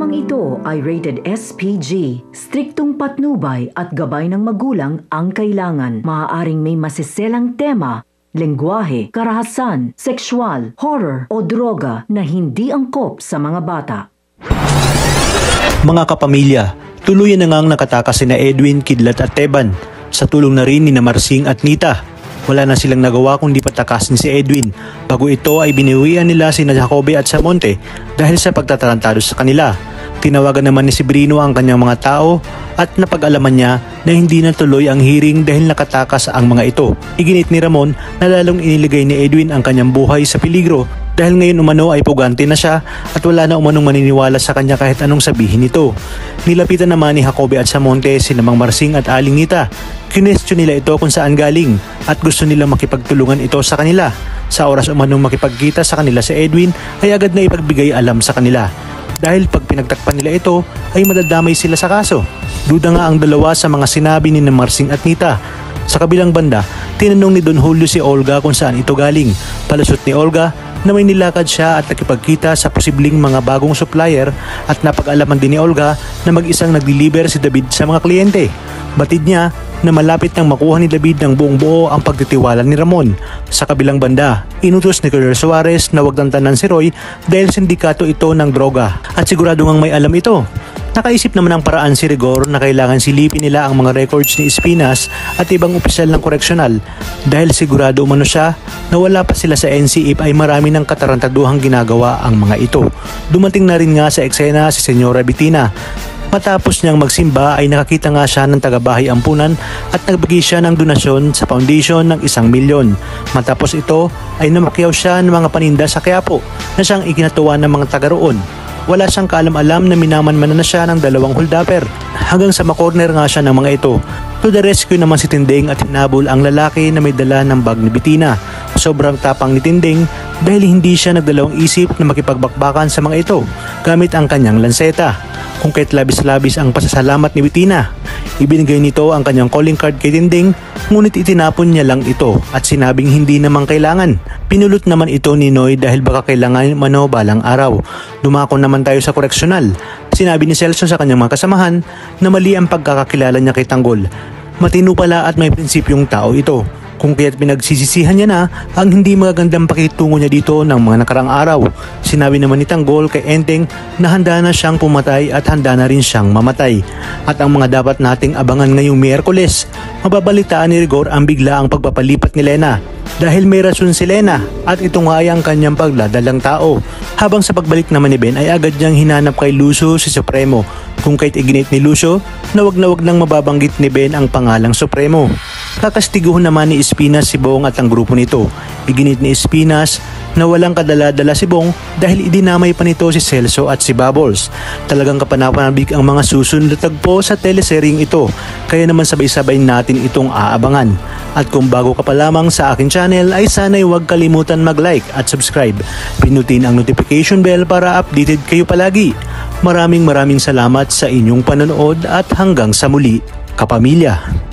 Programang ito ay rated SPG. Striktong patnubay at gabay ng magulang ang kailangan. Maaaring may masiselang tema, lengguwahe, karahasan, sexual, horror o droga na hindi angkop sa mga bata. Mga kapamilya, tuluyan na ngang nakatakas sina Edwin, Kidlat at Teban sa tulong na rin ni Marsing at Nita. Wala na silang nagawa kundi patakasin si Edwin bago ito ay biniwian nila sina Jacobe at Samonte dahil sa pagtatarantado sa kanila. Tinawagan naman ni Severino ang kanyang mga tao at napag-alaman niya na hindi natuloy ang hearing dahil nakatakas ang mga ito. Iginit ni Ramon na lalong iniligay ni Edwin ang kanyang buhay sa peligro dahil ngayon umano ay pugante na siya at wala na umanong maniniwala sa kanya kahit anong sabihin nito. Nilapitan naman ni Jacobe at Samonte si Mang Marsing at Aling Nita. Kinestyon nila ito kung saan galing at gusto nilang makipagtulungan ito sa kanila. Sa oras umanong makipagkita sa kanila si Edwin ay agad na ipagbigay alam sa kanila. Dahil pag pinagtakpan nila ito ay madadamay sila sa kaso. Duda nga ang dalawa sa mga sinabi ni Marsing at Nita. Sa kabilang banda, tinanong ni Don Julio si Olga kung saan ito galing. Palusot ni Olga na may nilakad siya at nakipagkita sa posibleng mga bagong supplier at napag-alaman din ni Olga na mag-isang nag-deliver si David sa mga kliyente. Batid niya na malapit nang makuha ni David ng buong buo ang pagtitiwala ni Ramon. Sa kabilang banda, inutos ni Colonel Suarez na wag tantanan si Roy dahil sindikato ito ng droga at sigurado ngang may alam ito. Nakaisip naman ang paraan si Rigor na kailangan silipin nila ang mga records ni Espinas at ibang opisyal ng koreksyonal dahil sigurado umano siya na wala pa sila sa NCIP ay marami ng katarantaduhang ginagawa ang mga ito. Dumating na rin nga sa eksena si Senyora Bettina. Matapos niyang magsimba ay nakakita nga siya ng tagabahay ampunan at nagbigay siya ng donasyon sa foundation ng 1 milyon. Matapos ito ay namakyaw siya ng mga paninda sa Quiapo na siyang ikinatuwa ng mga taga roon. Wala siyang kaalam-alam na minaman-mana na siya ng 2 holdapper hanggang sa makorner nga siya ng mga ito. To the rescue naman si Tinding at hinabol ang lalaki na may dala ng bag ni Bettina. Sobrang tapang ni Tinding dahil hindi siya nagdalawang isip na makipagbakbakan sa mga ito gamit ang kanyang lanseta. Kung kahit labis-labis ang pasasalamat ni Bettina, ibinigay nito ang kanyang calling card kay Tinding, ngunit itinapon niya lang ito at sinabing hindi namang kailangan. Pinulot naman ito ni Noy dahil baka kailangan mano balang araw. Dumako naman tayo sa koreksyonal. Sinabi ni Celso sa kanyang mga kasamahan na mali ang pagkakakilala niya kay Tanggol. Matino pala at may prinsipyong tao ito. Kung kaya't pinagsisisihan niya na ang hindi magagandang pakitungo niya dito ng mga nakarang araw. Sinabi naman ni Tanggol kay Enteng na handa na siyang pumatay at handa na rin siyang mamatay. At ang mga dapat nating abangan ngayong Miyerkules, mababalitaan ni Rigor ang bigla ang pagpapalipat ni Lena. Dahil may rason si Lena at ito nga ay ang kanyang pagdadalang tao. Habang sa pagbalik naman ni Ben ay agad niyang hinanap kay Lucio si Supremo. Kung kahit iginit ni Lucio na wag nang mababanggit ni Ben ang pangalang Supremo. Kakastiguhan naman ni Espinas si Bong at ang grupo nito. Iginit ni Espinas na walang kadala-dala si Bong dahil idinamay pa nito si Celso at si Bubbles. Talagang kapanapanabik ang mga susunod na tagpo sa teleseryeng ito, kaya naman sabay-sabay natin itong aabangan. At kung bago ka pa lamang sa akin channel ay sana'y huwag kalimutan mag-like at subscribe. Pinutin ang notification bell para updated kayo palagi. Maraming salamat sa inyong panonood at hanggang sa muli, kapamilya.